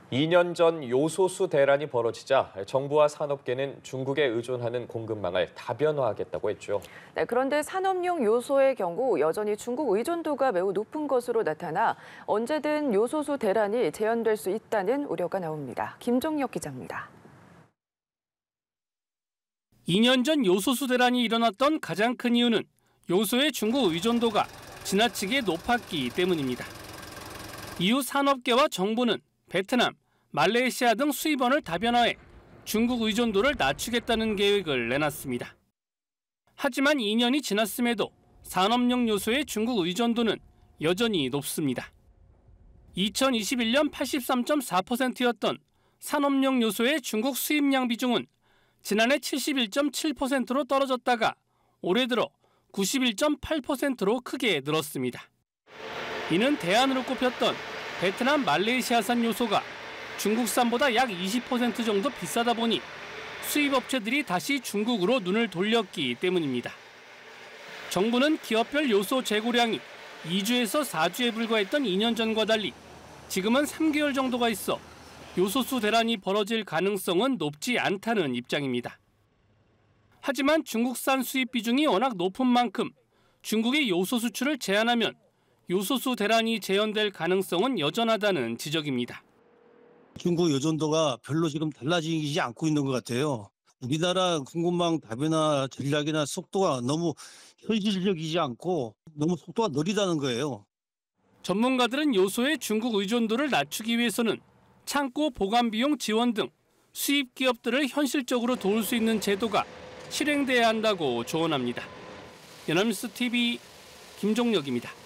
2년 전 요소수 대란이 벌어지자 정부와 산업계는 중국에 의존하는 공급망을 다변화하겠다고 했죠. 네, 그런데 산업용 요소의 경우 여전히 중국 의존도가 매우 높은 것으로 나타나 언제든 요소수 대란이 재현될 수 있다는 우려가 나옵니다. 김종혁 기자입니다. 2년 전 요소수 대란이 일어났던 가장 큰 이유는 요소의 중국 의존도가 지나치게 높았기 때문입니다. 이후 산업계와 정부는 베트남, 말레이시아 등 수입원을 다변화해 중국 의존도를 낮추겠다는 계획을 내놨습니다. 하지만 2년이 지났음에도 산업용 요소의 중국 의존도는 여전히 높습니다. 2021년 83.4%였던 산업용 요소의 중국 수입량 비중은 지난해 71.7%로 떨어졌다가 올해 들어 91.8%로 크게 늘었습니다. 이는 대안으로 꼽혔던 베트남, 말레이시아산 요소가 중국산보다 약 20% 정도 비싸다 보니 수입업체들이 다시 중국으로 눈을 돌렸기 때문입니다. 정부는 기업별 요소 재고량이 2주에서 4주에 불과했던 2년 전과 달리 지금은 3개월 정도가 있어 요소수 대란이 벌어질 가능성은 높지 않다는 입장입니다. 하지만 중국산 수입 비중이 워낙 높은 만큼 중국의 요소 수출을 제한하면 요소수 대란이 재현될 가능성은 여전하다는 지적입니다. 중국 의존도가 별로 지금 달라지지 않고 있는 것 같아요. 우리나라 공급망 다변화 전략이나 속도가 너무 현실적이지 않고 너무 속도가 느리다는 거예요. 전문가들은 요소의 중국 의존도를 낮추기 위해서는 창고 보관 비용 지원 등 수입 기업들을 현실적으로 도울 수 있는 제도가 실행돼야 한다고 조언합니다. 연합뉴스 TV 김종혁입니다.